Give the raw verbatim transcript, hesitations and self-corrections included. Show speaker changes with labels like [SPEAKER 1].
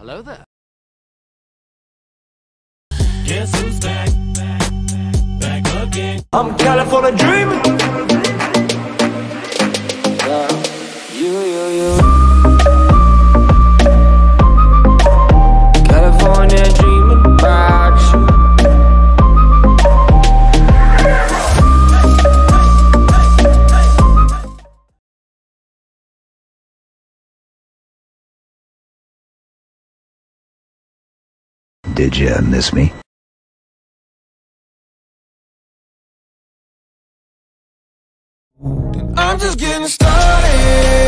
[SPEAKER 1] Hello there.
[SPEAKER 2] Guess who's back? Back again.
[SPEAKER 3] I'm California dreaming.
[SPEAKER 4] Yeah, you, you, you. California dreaming about you.
[SPEAKER 5] Did you miss me?
[SPEAKER 2] I'm just getting started.